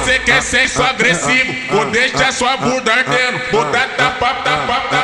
Você quer sexo agressivo, vou deixar sua bunda ardendo. Vou dar tapa, tapa, tapa.